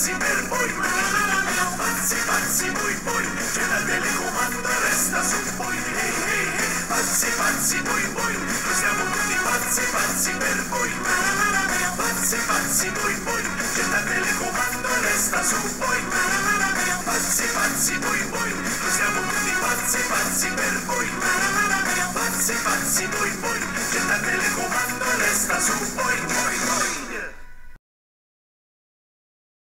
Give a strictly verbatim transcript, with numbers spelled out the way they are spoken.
pazzi per voi, pazzi pazzi voi voi, c'è la telecomando resta su voi, hey hey hey, pazzi pazzi voi voi, noi siamo tutti pazzi pazzi per voi, pazzi pazzi voi voi, c'è la telecomando resta su voi, pazzi pazzi voi voi.